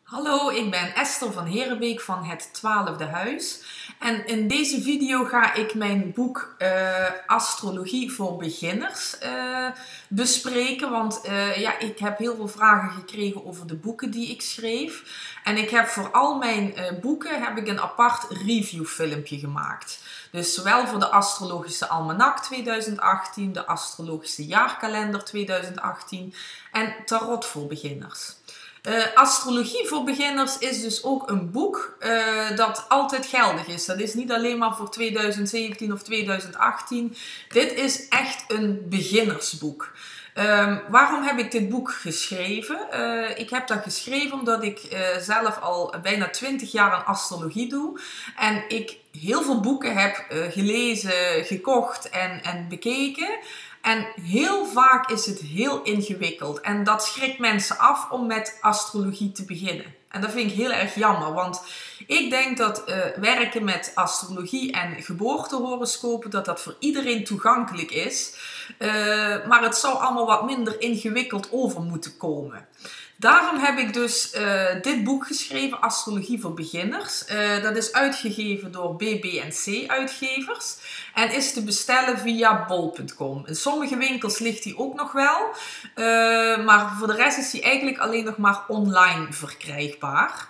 Hallo, ik ben Esther van Herenbeek van Het 12e Huis. En in deze video ga ik mijn boek Astrologie voor Beginners bespreken. Want ik heb heel veel vragen gekregen over de boeken die ik schreef. En ik heb voor al mijn boeken heb ik een apart reviewfilmpje gemaakt. Dus zowel voor de Astrologische Almanak 2018, de Astrologische Jaarkalender 2018 en Tarot voor Beginners. Astrologie voor Beginners is dus ook een boek dat altijd geldig is. Dat is niet alleen maar voor 2017 of 2018. Dit is echt een beginnersboek. Waarom heb ik dit boek geschreven? Ik heb dat geschreven omdat ik zelf al bijna 20 jaar aan astrologie doe. En ik heel veel boeken heb gelezen, gekocht en bekeken. En heel vaak is het heel ingewikkeld. En dat schrikt mensen af om met astrologie te beginnen. En dat vind ik heel erg jammer. Want ik denk dat werken met astrologie en geboortehoroscopen, dat voor iedereen toegankelijk is. Maar het zou allemaal wat minder ingewikkeld over moeten komen. Daarom heb ik dus dit boek geschreven, Astrologie voor Beginners. Dat is uitgegeven door BB&C uitgevers en is te bestellen via bol.com. In sommige winkels ligt die ook nog wel, maar voor de rest is die eigenlijk alleen nog maar online verkrijgbaar.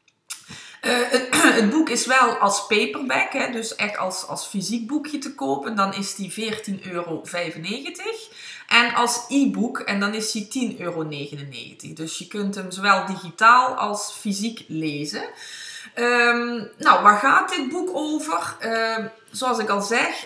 Het boek is wel als paperback, dus echt als fysiek boekje te kopen. Dan is die €14,95. En als e-book, en dan is die €10,99. Dus je kunt hem zowel digitaal als fysiek lezen. Waar gaat dit boek over? Zoals ik al zeg,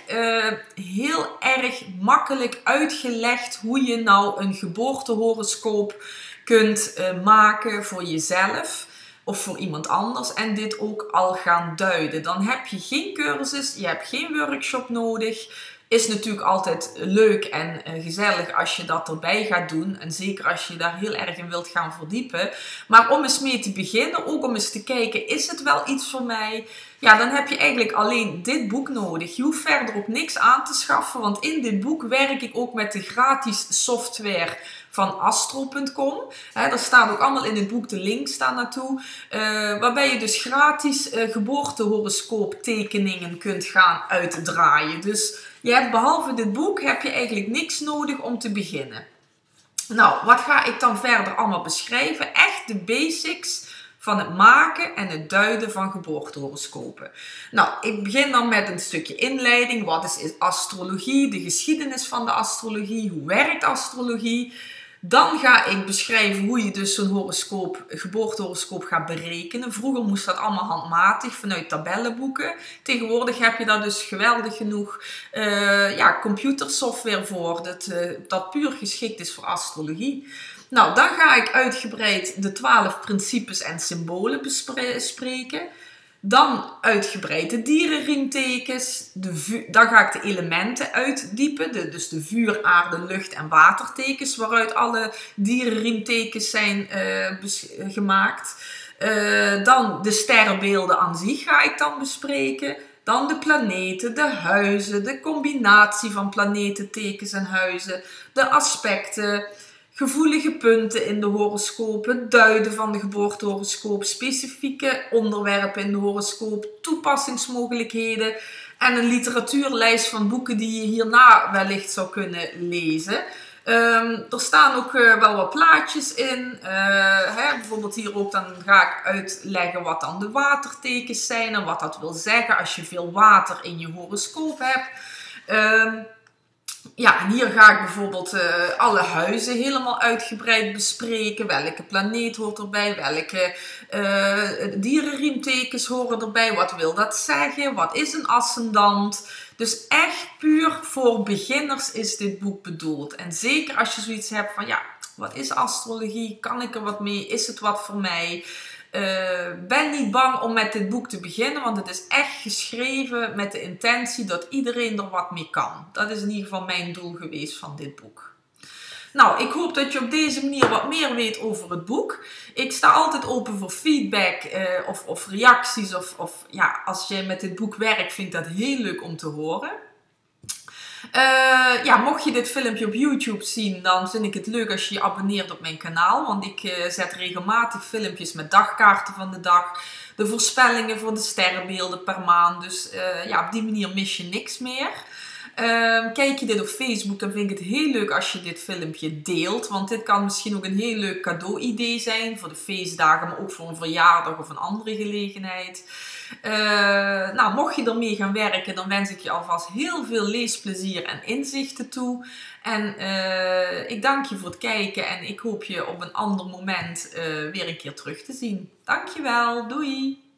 heel erg makkelijk uitgelegd hoe je nou een geboortehoroscoop kunt maken voor jezelf of voor iemand anders en dit ook al gaan duiden. Dan heb je geen cursus, je hebt geen workshop nodig. Is natuurlijk altijd leuk en gezellig als je dat erbij gaat doen. En zeker als je daar heel erg in wilt gaan verdiepen. Maar om eens mee te beginnen, ook om eens te kijken, is het wel iets voor mij? Ja, dan heb je eigenlijk alleen dit boek nodig. Je hoeft verder ook niks aan te schaffen. Want in dit boek werk ik ook met de gratis software van astro.com. Daar staat ook allemaal in het boek, de links staan naartoe. Waarbij je dus gratis geboortehoroscooptekeningen kunt gaan uitdraaien. Dus je hebt behalve dit boek heb je eigenlijk niks nodig om te beginnen. Nou, wat ga ik dan verder allemaal beschrijven? Echt de basics van het maken en het duiden van geboortehoroscopen. Nou, ik begin dan met een stukje inleiding. Wat is astrologie? De geschiedenis van de astrologie. Hoe werkt astrologie? Dan ga ik beschrijven hoe je dus zo'n geboortehoroscoop gaat berekenen. Vroeger moest dat allemaal handmatig vanuit tabellenboeken. Tegenwoordig heb je daar dus geweldig genoeg computersoftware voor dat puur geschikt is voor astrologie. Nou, dan ga ik uitgebreid de 12 principes en symbolen bespreken. Dan uitgebreid de dierenriemtekens. Dan ga ik de elementen uitdiepen. Dus de vuur, aarde, lucht en watertekens. Waaruit alle dierenriemtekens zijn gemaakt. Dan de sterrenbeelden aan zich ga ik dan bespreken. Dan de planeten, de huizen, de combinatie van planeten, tekens en huizen. De aspecten. Gevoelige punten in de horoscoop, het duiden van de geboortehoroscoop, specifieke onderwerpen in de horoscoop, toepassingsmogelijkheden en een literatuurlijst van boeken die je hierna wellicht zou kunnen lezen. Er staan ook wel wat plaatjes in. Bijvoorbeeld hier ook, dan ga ik uitleggen wat dan de watertekens zijn en wat dat wil zeggen als je veel water in je horoscoop hebt. En hier ga ik bijvoorbeeld alle huizen helemaal uitgebreid bespreken. Welke planeet hoort erbij? Welke dierenriemtekens horen erbij? Wat wil dat zeggen? Wat is een ascendant? Dus echt puur voor beginners is dit boek bedoeld. En zeker als je zoiets hebt van, wat is astrologie? Kan ik er wat mee? Is het wat voor mij? Ben niet bang om met dit boek te beginnen, want het is echt geschreven met de intentie dat iedereen er wat mee kan. Dat is in ieder geval mijn doel geweest van dit boek. Nou, ik hoop dat je op deze manier wat meer weet over het boek. Ik sta altijd open voor feedback of reacties. Als je met dit boek werkt, vind ik dat heel leuk om te horen. Ja, mocht je dit filmpje op YouTube zien, dan vind ik het leuk als je je abonneert op mijn kanaal. Want ik zet regelmatig filmpjes met dagkaarten van de dag. De voorspellingen voor de sterrenbeelden per maand. Dus ja, op die manier mis je niks meer. Kijk je dit op Facebook, dan vind ik het heel leuk als je dit filmpje deelt. Want dit kan misschien ook een heel leuk cadeau-idee zijn voor de feestdagen, maar ook voor een verjaardag of een andere gelegenheid. Nou, mocht je ermee gaan werken, dan wens ik je alvast heel veel leesplezier en inzichten toe. En ik dank je voor het kijken en ik hoop je op een ander moment weer een keer terug te zien. Dankjewel, doei!